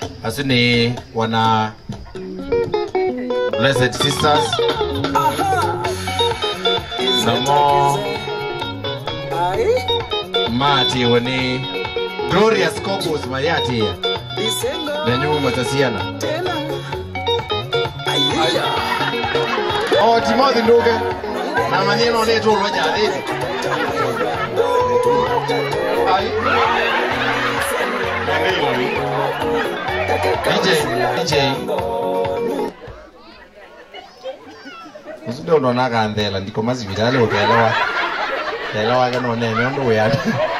Asini wana Blessed Sisters. Namo Mati wani Glorious Couples mayati ya Nenyu matasiana. Oh, Timothy nduge na maneno netu ulwaja adhizi. DJ Usudo ndo naga andela ndiko mazivitale utelewa. Telewa gano nene ndo ya